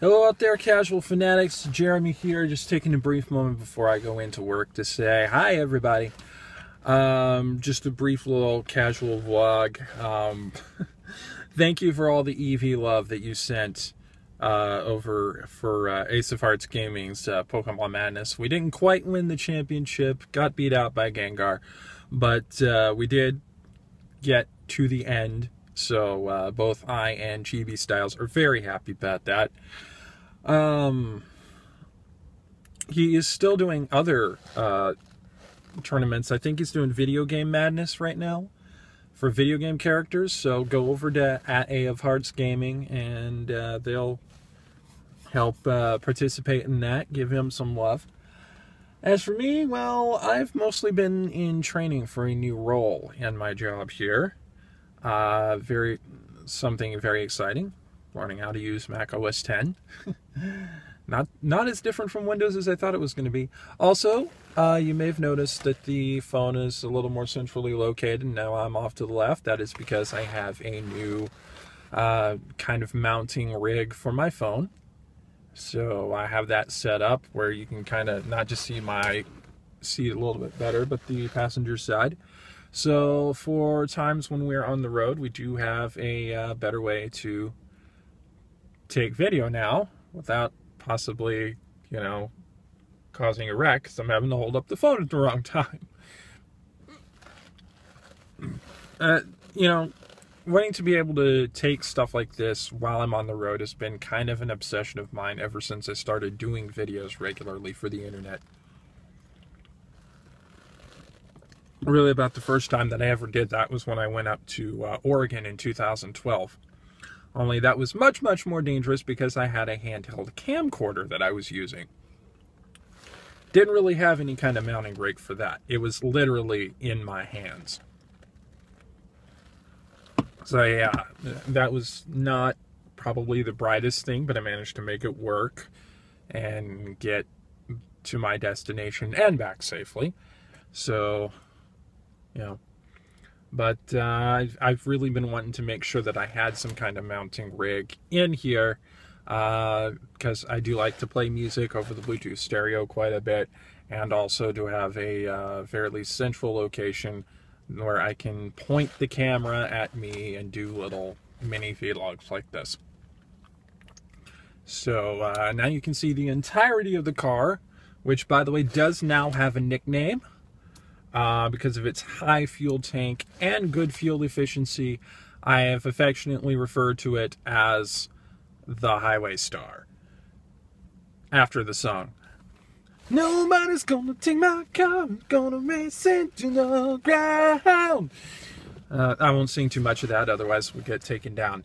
Hello out there, casual fanatics. Jeremy here, just taking a brief moment before I go into work to say hi, everybody. Just a brief little casual vlog. Thank you for all the EV love that you sent over for Ace of Hearts Gaming's Pokemon Madness. We didn't quite win the championship, got beat out by Gengar, but we did get to the end. So both I and GB Styles are very happy about that. He is still doing other tournaments. I think he's doing Video Game Madness right now for video game characters. So go over to @A of Hearts Gaming and they'll help participate in that. Give him some love. As for me, well, I've mostly been in training for a new role in my job here. Something very exciting. Learning how to use Mac OS X. Not as different from Windows as I thought it was going to be. Also, you may have noticed that the phone is a little more centrally located. Now I'm off to the left. That is because I have a new kind of mounting rig for my phone. So I have that set up where you can kind of not just see my seat a little bit better, but the passenger side. So for times when we're on the road, we do have a better way to take video now without possibly, causing a wreck because I'm having to hold up the phone at the wrong time. Wanting to be able to take stuff like this while I'm on the road has been kind of an obsession of mine ever since I started doing videos regularly for the internet. Really, about the first time that I ever did that was when I went up to Oregon in 2012. Only that was much, much more dangerous because I had a handheld camcorder that I was using. Didn't really have any kind of mounting rig for that. It was literally in my hands. So yeah, that was not probably the brightest thing, but I managed to make it work and get to my destination and back safely. So, but I've really been wanting to make sure that I had some kind of mounting rig in here because I do like to play music over the Bluetooth stereo quite a bit, and also to have a fairly central location where I can point the camera at me and do little mini vlogs like this. So now you can see the entirety of the car, which, by the way, does now have a nickname. Because of its high fuel tank and good fuel efficiency, I have affectionately referred to it as the Highway Star. After the song. Nobody's gonna take my car, gonna race into the ground. I won't sing too much of that, otherwise we'll get taken down.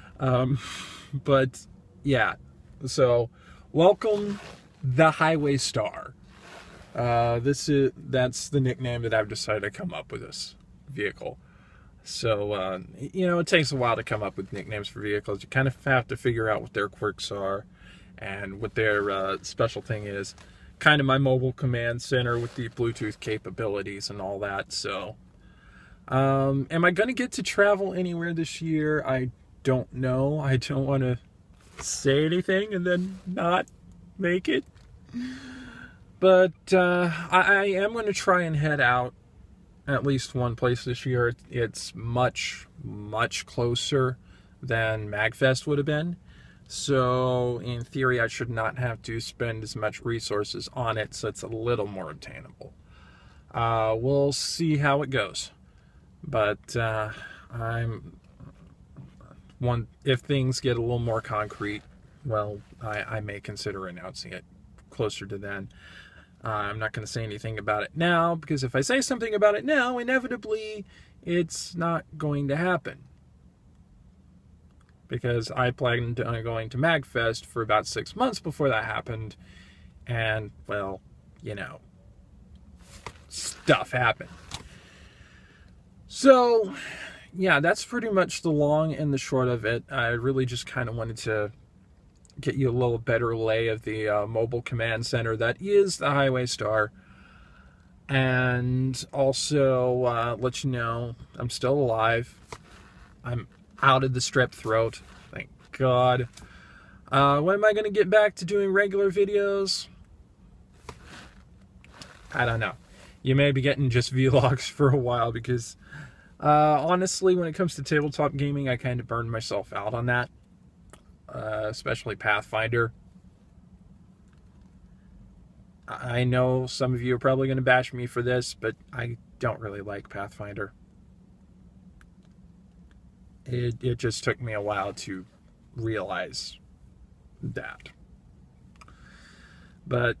But yeah, welcome the Highway Star. That's the nickname that I've decided to come up with this vehicle. So, it takes a while to come up with nicknames for vehicles. You kind of have to figure out what their quirks are and what their special thing is. Kind of my mobile command center with the Bluetooth capabilities and all that. So, am I going to get to travel anywhere this year? I don't know. I don't want to say anything and then not make it. But I am going to try and head out at least one place this year. It's much, much closer than MagFest would have been. So, in theory, I should not have to spend as much resources on it, so it's a little more obtainable. We'll see how it goes. But if things get a little more concrete, well, I may consider announcing it closer to then. I'm not going to say anything about it now, because if I say something about it now, inevitably it's not going to happen. Because I planned on going to MagFest for about 6 months before that happened, and, well, stuff happened. So, yeah, that's pretty much the long and the short of it. I really just kind of wanted to get you a little better lay of the mobile command center that is the Highway Star, and also let you know I'm still alive. I'm out of the strep throat, thank God. When am I going to get back to doing regular videos? I don't know. You may be getting just vlogs for a while because, honestly, when it comes to tabletop gaming, I kind of burned myself out on that. Especially Pathfinder. I know some of you are probably going to bash me for this, but I don't really like Pathfinder. It just took me a while to realize that. But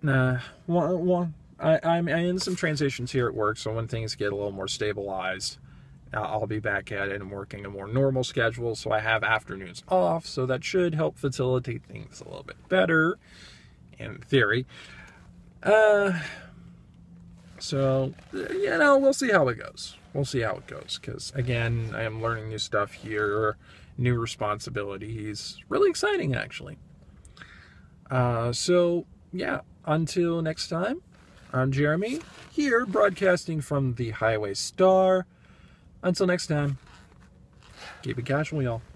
I'm in some transitions here at work, so when things get a little more stabilized, I'll be back at it and working a more normal schedule, so I have afternoons off, so that should help facilitate things a little bit better, in theory. So, you know, we'll see how it goes. We'll see how it goes, because, again, I am learning new stuff here, new responsibilities. Really exciting, actually. So, yeah, until next time, I'm Jeremy, here, broadcasting from the Highway Star. Until next time, keep it casual, y'all.